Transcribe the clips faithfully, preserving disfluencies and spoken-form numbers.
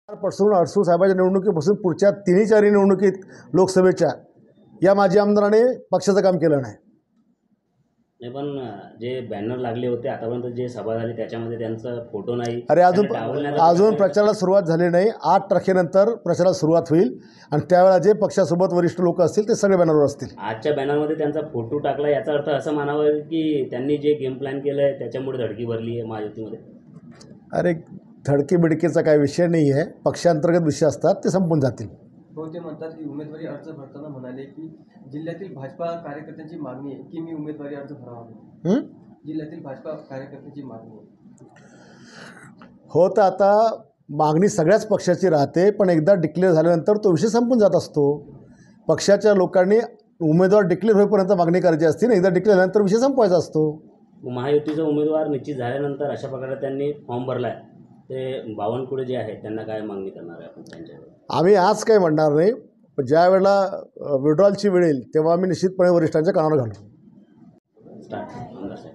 पासून अडसूळ साहेबांच्या निवडणुकीपासून पुढच्या तिन्ही चारही निवडणुकीत लोकसभेच्या या माजी आमदाराने पक्षाचं काम केलं नाही. नाही, पण जे बॅनर लागले होते आतापर्यंत जे सभा झाली त्याच्यामध्ये त्यांचा फोटो नाही. अरे अजून अजून प्रचाराला सुरुवात झाली नाही. आठ तारखेनंतर प्रचाराला सुरुवात होईल आणि त्यावेळेला जे पक्षासोबत वरिष्ठ लोक असतील ते सगळे बॅनरवर असतील. आजच्या बॅनरमध्ये त्यांचा फोटो टाकला, याचा अर्थ असं मानावं की त्यांनी जे गेम प्लॅन केलं आहे त्याच्यामुळे धडकी भरली आहे महायुतीमध्ये. अरे धडकी बिडकीचा काही विषय नाही आहे. पक्षांतर्गत विषय असतात ते संपून जातील. हो, ते म्हणतात की उमेदवारी अर्ज भरताना म्हणाले की जिल्ह्यातील भाजपा कार्यकर्त्यांची मागणी आहे की मी उमेदवारी अर्ज भरावा. जिल्ह्यातील भाजपा कार्यकर्त्यांची मागणी आहे. हो, तर आता मागणी सगळ्याच पक्षाची राहते, पण एकदा डिक्लेअर झाल्यानंतर तो विषय संपून जात असतो. पक्षाच्या लोकांनी उमेदवार डिक्लेअर होईपर्यंत मागणी करायची असते ना. एकदा डिक्लेअर झाल्यानंतर विषय संपवायचा असतो. महायुतीचा उमेदवार निश्चित झाल्यानंतर अशा प्रकारे त्यांनी फॉर्म भरला आहे, ते बावनकुळे जे आहेत त्यांना काय मागणी करणार आहे आपण त्यांच्यावर? आम्ही आज काही म्हणणार नाही, पण ज्या वेळेला विड्रॉलची वेळ येईल तेव्हा आम्ही निश्चितपणे वरिष्ठांच्या कानावर घालू. स्टार्ट आमदार साहेब.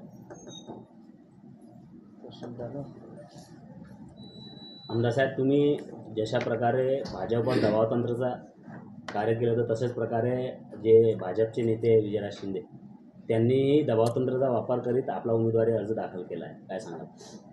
आमदार साहेब, तुम्ही जशा प्रकारे भाजपवर दबावतंत्राचा कार्य केलं होतं तशाच प्रकारे जे भाजपचे नेते विजयराज शिंदे त्यांनी दबावतंत्राचा वापर करीत आपला उमेदवारी अर्ज दाखल केला आहे, काय सांगा?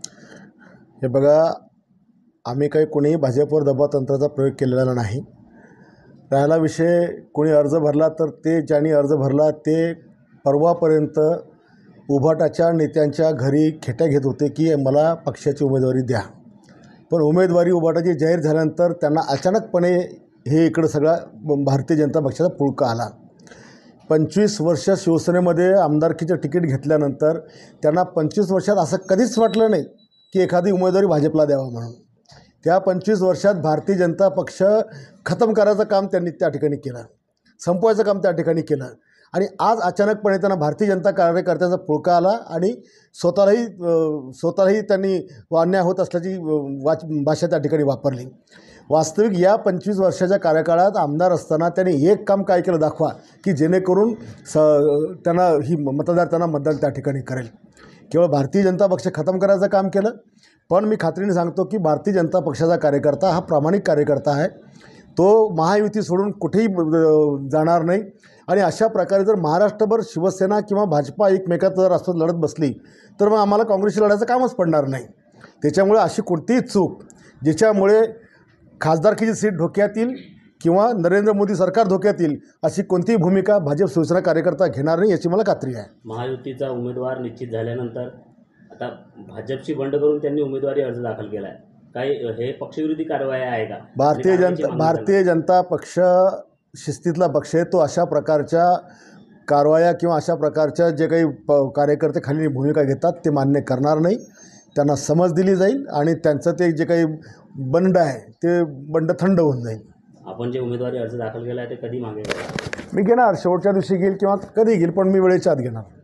हे बघा, आम्ही काही कोणीही भाजपवर दबावतंत्राचा प्रयोग केलेला नाही. राहिला विषय कोणी अर्ज भरला तर ते ज्यांनी अर्ज भरला ते परवापर्यंत उभाटाच्या नेत्यांच्या घरी खेट्या घेत होते की मला पक्षाची उमेदवारी द्या. पण उमेदवारी उभाटाची जाहीर झाल्यानंतर त्यांना अचानकपणे हे इकडं सगळा भारतीय जनता पक्षाचा पुळका आला. पंचवीस वर्ष शिवसेनेमध्ये आमदारकीचं तिकीट घेतल्यानंतर त्यांना पंचवीस वर्षात असं कधीच वाटलं नाही की एखादी उमेदवारी भाजपला द्यावा म्हणून. त्या पंचवीस वर्षात भारतीय जनता पक्ष खतम करायचं काम त्यांनी त्या ठिकाणी केलं, संपवायचं काम त्या ठिकाणी केलं. आणि आज अचानकपणे त्यांना भारतीय जनता कार्यकर्त्याचा पुळका आला आणि स्वतःलाही स्वतःलाही त्यांनी अन्याय होत असल्याची वाच भाषा त्या ठिकाणी वापरली. वास्तविक या पंचवीस वर्षाच्या कार्यकाळात आमदार असताना त्यांनी एक काम काय केलं दाखवा की जेणेकरून स त्यांना ही मतदार त्यांना मतदान त्या ठिकाणी करेल. केवळ भारतीय जनता पक्ष खतम करायचं काम केलं. पण मी खात्रीने सांगतो की भारतीय जनता पक्षाचा कार्यकर्ता हा प्रामाणिक कार्यकर्ता आहे. तो महायुती सोडून कुठेही जाणार नाही. आणि अशा प्रकारे जर महाराष्ट्रभर शिवसेना किंवा भाजपा एकमेकात जर असं लढत बसली तर मग आम्हाला काँग्रेसशी लढायचं कामच पडणार नाही. त्याच्यामुळे अशी कोणतीही चूक ज्याच्यामुळे खासदारकीची सीट धोक्यात येईल किंवा नरेंद्र मोदी सरकार धोक्यात येईल अशी कोणतीही भूमिका भाजप शिवसेना कार्यकर्ता घेणार नाही याची मला खात्री आहे. महायुतीचा उमेदवार निश्चित झाल्यानंतर आता भाजपशी बंड करून त्यांनी उमेदवारी अर्ज दाखल केला आहे, काही हे पक्षविरोधी कारवाई आहे का? भारतीय जनता भारतीय जनता पक्ष शिस्तीतला पक्ष आहे. तो अशा प्रकारच्या कारवाया किंवा अशा प्रकारच्या जे काही प कार्यकर्ते खाली भूमिका घेतात ते मान्य करणार नाही. त्यांना समज दिली जाईल आणि त्यांचं ते जे काही बंड आहे ते बंड थंड होऊन जाईल. आपण जे उमेदवारी अर्ज दाखल केला आहे ते कधी मागे? मी घेणार, शेवटच्या दिवशी घेईल किंवा कधी घेईल, पण मी वेळेच्या आत घेणार.